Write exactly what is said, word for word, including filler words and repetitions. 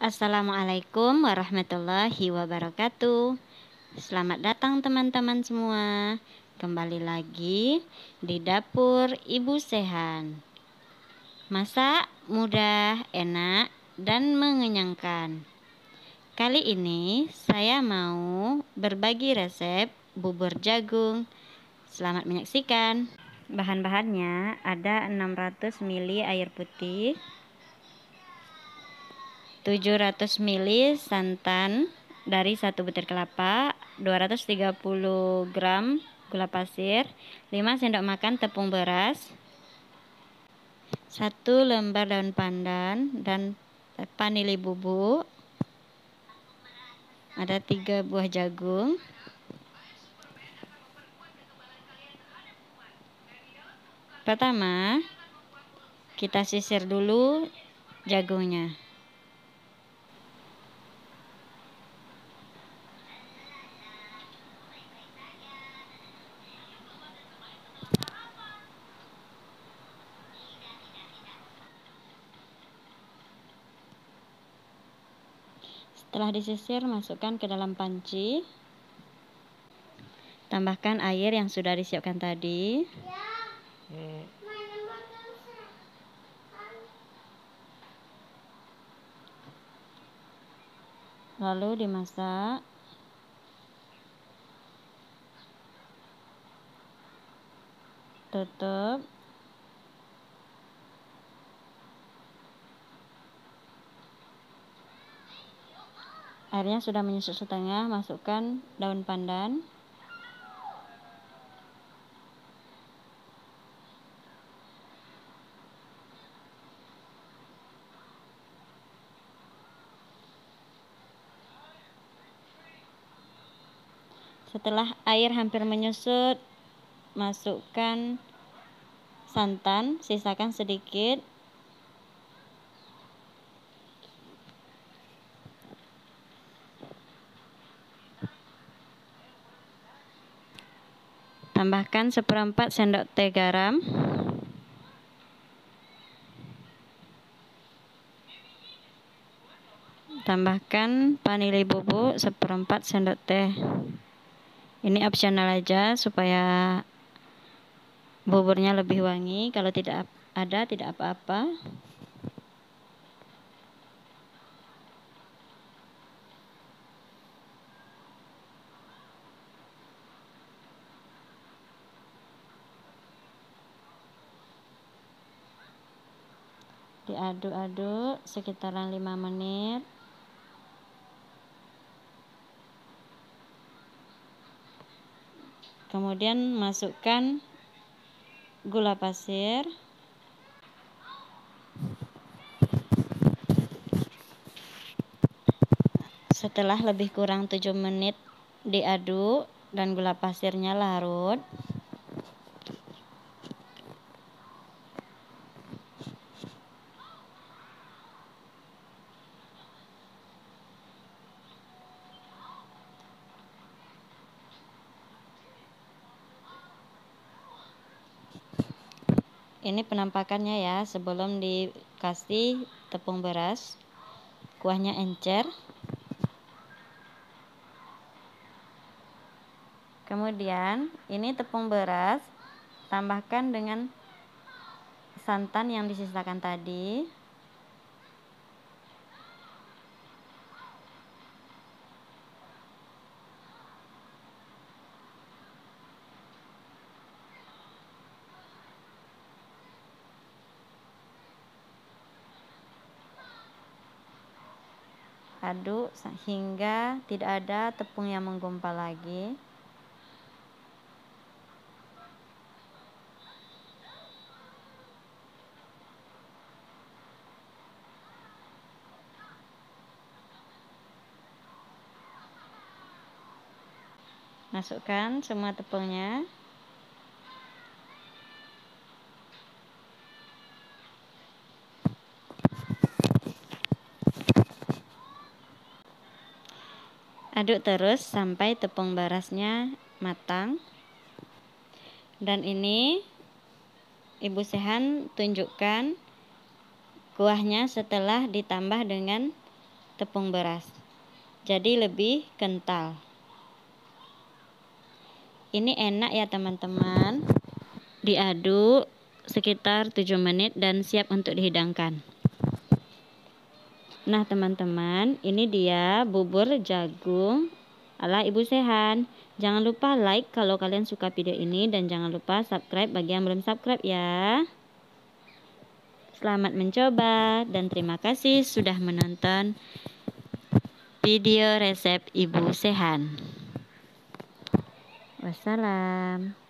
Assalamualaikum warahmatullahi wabarakatuh. Selamat datang teman-teman semua. Kembali lagi di dapur Ibu Sehan. Masak mudah, enak, dan mengenyangkan. Kali ini saya mau berbagi resep bubur jagung. Selamat menyaksikan. Bahan-bahannya ada enam ratus mililiter air putih, tujuh ratus mililiter santan dari satu butir kelapa, dua ratus tiga puluh gram gula pasir, lima sendok makan tepung beras, satu lembar daun pandan dan vanili bubuk, ada tiga buah jagung. Pertama, kita sisir dulu jagungnya. Setelah disisir, masukkan ke dalam panci. Tambahkan air yang sudah disiapkan tadi. Lalu dimasak. Tutup. Airnya sudah menyusut setengah, masukkan daun pandan. Setelah air hampir menyusut, masukkan santan, sisakan sedikit. Tambahkan seperempat sendok teh garam. Tambahkan vanili bubuk seperempat sendok teh. Ini opsional aja supaya buburnya lebih wangi. Kalau tidak ada, tidak apa-apa. Diaduk-aduk sekitaran lima menit. Kemudian masukkan gula pasir. Setelah lebih kurang tujuh menit diaduk dan gula pasirnya larut, ini penampakannya ya sebelum dikasih tepung beras. Kuahnya encer. Kemudian ini tepung beras, tambahkan dengan santan yang disisakan tadi. Aduk hingga tidak ada tepung yang menggumpal lagi. Masukkan semua tepungnya. Aduk terus sampai tepung berasnya matang. Dan ini Ibu Sehan tunjukkan kuahnya setelah ditambah dengan tepung beras. Jadi lebih kental. Ini enak ya teman-teman. Diaduk sekitar tujuh menit dan siap untuk dihidangkan. Nah teman-teman, ini dia bubur jagung ala Ibu Sehan. Jangan lupa like kalau kalian suka video ini dan jangan lupa subscribe bagi yang belum subscribe ya. Selamat mencoba dan terima kasih sudah menonton video resep Ibu Sehan. Wassalam.